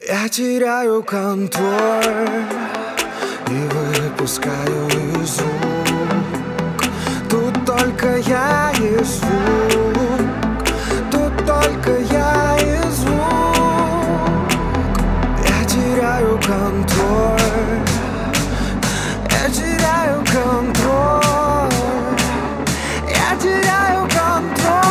Я теряю контроль и выпускаю из рук. Тут только я и звук, тут только я и звук. Я теряю контроль, я теряю контроль, я теряю контроль.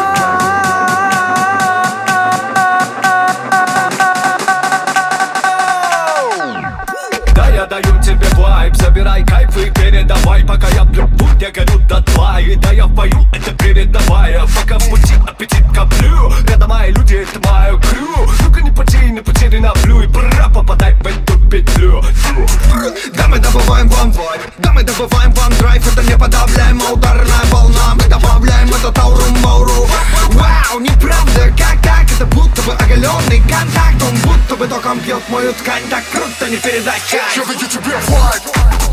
Я даю тебе вайб, забирай кайф и передавай. Пока я пью путь, я горю дотла. И да я пою, это передавая. Пока в пути аппетит коплю. Рядом мои люди, это мое крю. Ну-ка не потери на плю. И пора, попадай в эту петлю. Да мы добываем вам вайб, да мы добываем вам драйв. Это неподавляемая ударная волна. Мы добавляем этот ауру-мауру. Вау, неправда, как так? Это будто бы оголенный контакт. Он будто бы током бьет мою ткань. Так круто, не передать. Я даю тебе вайб.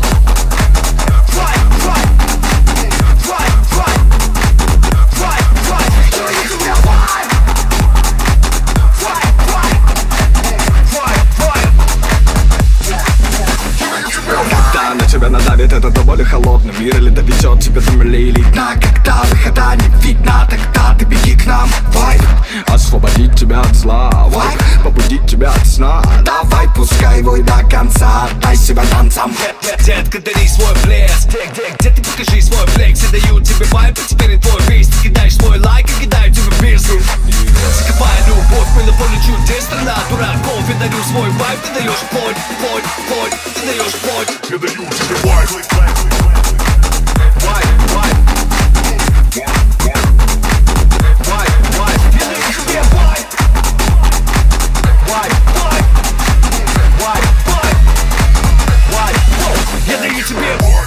Когда на тебя надавит этот до боли холодный мир, или доведет тебя до мели элитно. Когда выхода не видно, тогда ты беги к нам. Вайб, Освободить тебя от зла, вайб, побудить тебя от сна. давай, пускай его и до конца. Дай себя танцам. Детка, дари свой блеск. Где ты, покажи свой флекс. Я даю тебе вайб, а теперь и твой бейс. Ты кидаешь свой лайк, и кидаю тебе песню. Закопая любовь, мы на поле чудес. Страна дураков, я дарю свой вайб. Ты даешь плоть, ты даешь плоть. Я даю тебе вайб. Вайб, вайб. Вайб, я даю тебе вайб. Вайб, вайб. Вайб, вайб. Я даю тебе